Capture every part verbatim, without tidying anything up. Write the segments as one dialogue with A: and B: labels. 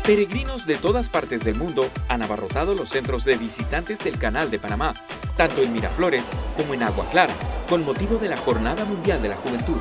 A: Peregrinos de todas partes del mundo han abarrotado los centros de visitantes del Canal de Panamá, tanto en Miraflores como en Agua Clara, con motivo de la Jornada Mundial de la Juventud.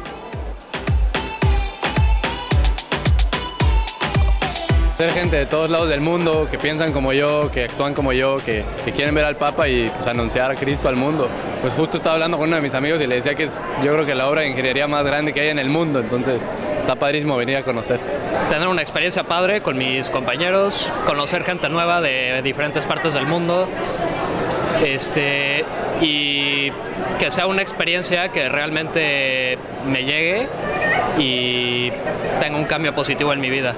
B: Ser gente de todos lados del mundo, que piensan como yo, que actúan como yo, que, que quieren ver al Papa y pues, anunciar a Cristo al mundo. Pues justo estaba hablando con uno de mis amigos y le decía que es, yo creo que la obra de ingeniería más grande que hay en el mundo, entonces está padrísimo venir a conocer.
C: Tener una experiencia padre con mis compañeros, conocer gente nueva de diferentes partes del mundo, este, y que sea una experiencia que realmente me llegue y tenga un cambio positivo en mi vida.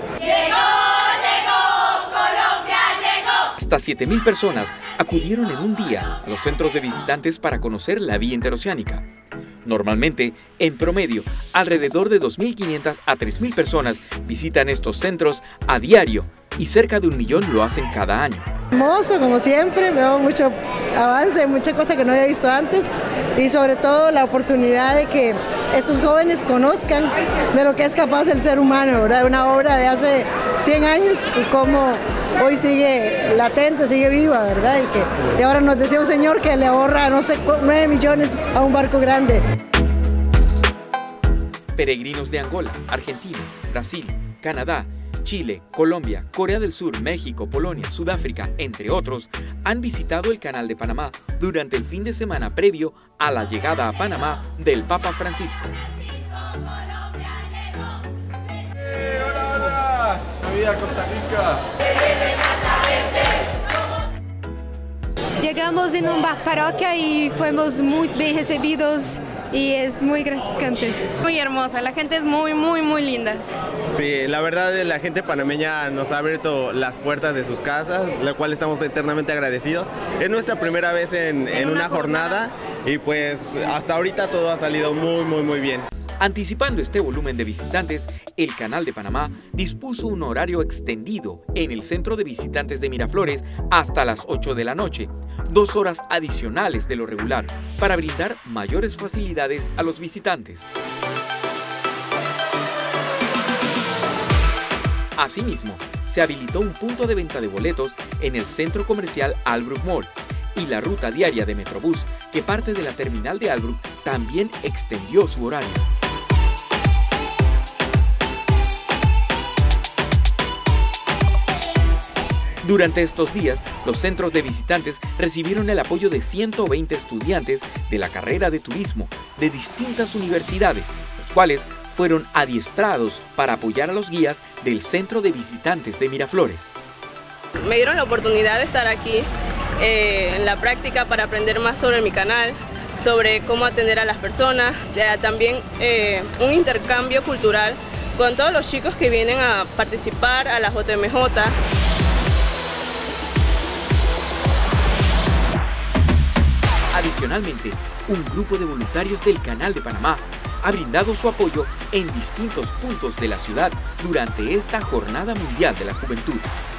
A: Hasta siete mil personas acudieron en un día a los centros de visitantes para conocer la vía interoceánica. Normalmente, en promedio, alrededor de dos mil quinientas a tres mil personas visitan estos centros a diario y cerca de un millón lo hacen cada año.
D: Hermoso, como siempre, veo mucho avance, muchas cosas que no había visto antes y sobre todo la oportunidad de que estos jóvenes conozcan de lo que es capaz el ser humano, ¿verdad? Una obra de hace cien años y cómo hoy sigue latente, sigue viva, ¿verdad? Y que y ahora nos decía un señor que le ahorra, no sé, nueve millones a un barco grande.
A: Peregrinos de Angola, Argentina, Brasil, Canadá, Chile, Colombia, Corea del Sur, México, Polonia, Sudáfrica, entre otros, han visitado el Canal de Panamá durante el fin de semana previo a la llegada a Panamá del Papa Francisco.
E: ¡Eh, hola, hola! ¡Navidad, Costa Rica!
F: Llegamos en un bar parroquia y fuimos muy bien recibidos y es muy gratificante.
G: Muy hermosa, la gente es muy, muy, muy linda.
H: Sí, la verdad la gente panameña nos ha abierto las puertas de sus casas, la cual estamos eternamente agradecidos. Es nuestra primera vez en, en, en una, una jornada, jornada y pues hasta ahorita todo ha salido muy, muy, muy bien.
A: Anticipando este volumen de visitantes, el Canal de Panamá dispuso un horario extendido en el centro de visitantes de Miraflores hasta las ocho de la noche, dos horas adicionales de lo regular, para brindar mayores facilidades a los visitantes. Asimismo, se habilitó un punto de venta de boletos en el centro comercial Albrook Mall y la ruta diaria de Metrobús, que parte de la terminal de Albrook, también extendió su horario. Durante estos días, los centros de visitantes recibieron el apoyo de ciento veinte estudiantes de la carrera de turismo de distintas universidades, los cuales fueron adiestrados para apoyar a los guías del Centro de Visitantes de Miraflores.
G: Me dieron la oportunidad de estar aquí eh, en la práctica para aprender más sobre mi canal, sobre cómo atender a las personas, también eh, un intercambio cultural con todos los chicos que vienen a participar a la J M J.
A: Adicionalmente, un grupo de voluntarios del Canal de Panamá ha brindado su apoyo en distintos puntos de la ciudad durante esta Jornada Mundial de la Juventud.